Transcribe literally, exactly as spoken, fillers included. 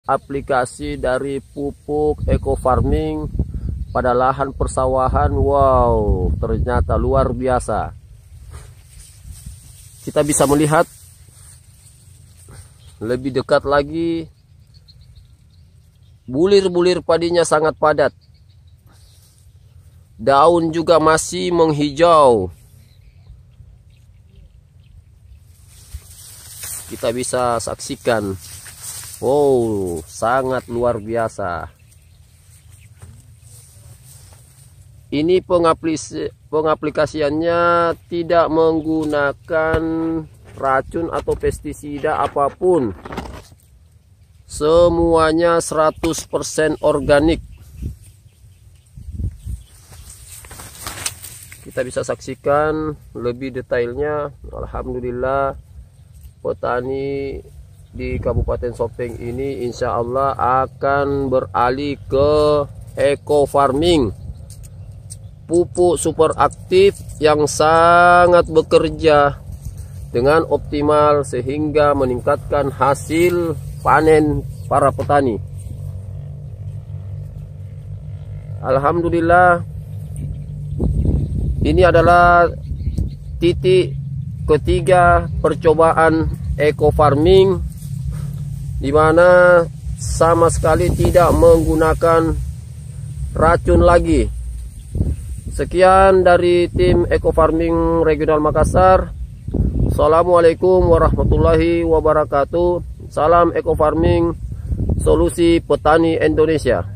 aplikasi dari pupuk eco farming pada lahan persawahan. Wow, ternyata luar biasa. Kita bisa melihat lebih dekat lagi, bulir-bulir padinya sangat padat. Daun juga masih menghijau. Kita bisa saksikan. Wow, sangat luar biasa. Ini pengaplikasi, pengaplikasiannya tidak menggunakan racun atau pestisida apapun. Semuanya seratus persen organik. Kita bisa saksikan lebih detailnya. Alhamdulillah, petani di Kabupaten Sopeng ini insya Allah akan beralih ke eco farming, pupuk super aktif yang sangat bekerja dengan optimal sehingga meningkatkan hasil panen para petani. Alhamdulillah, ini adalah titik ketiga percobaan eco farming, di mana sama sekali tidak menggunakan racun lagi. Sekian dari tim Eco Farming Regional Makassar. Assalamualaikum warahmatullahi wabarakatuh. Salam Eco Farming, solusi petani Indonesia.